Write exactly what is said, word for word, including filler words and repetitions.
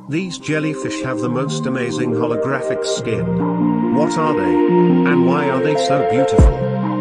These jellyfish have the most amazing holographic skin. What are they? And why are they so beautiful?